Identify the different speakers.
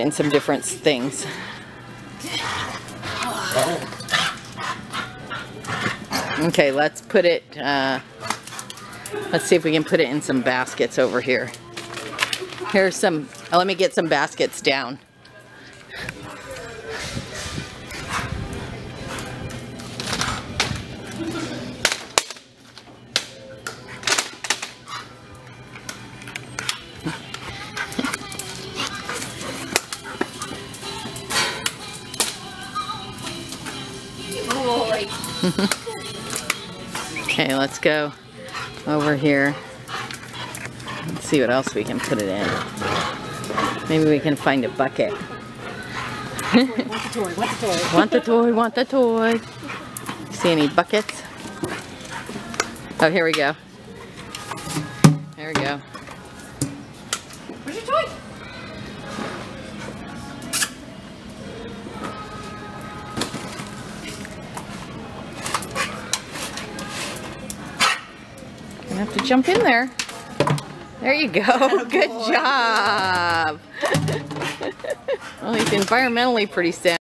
Speaker 1: in some different things. Okay, let's put it, let's see if we can put it in some baskets over here. Here's some, let me get some baskets down. Okay, let's go over here. Let's see what else we can put it in. Maybe we can find a bucket.
Speaker 2: Want the toy, want the toy.
Speaker 1: Want the toy, want the toy. See any buckets? Oh, here we go. There we go.
Speaker 2: Where's your toy?
Speaker 1: You have to jump in there. There you go. Good job. Well, he's environmentally pretty sound.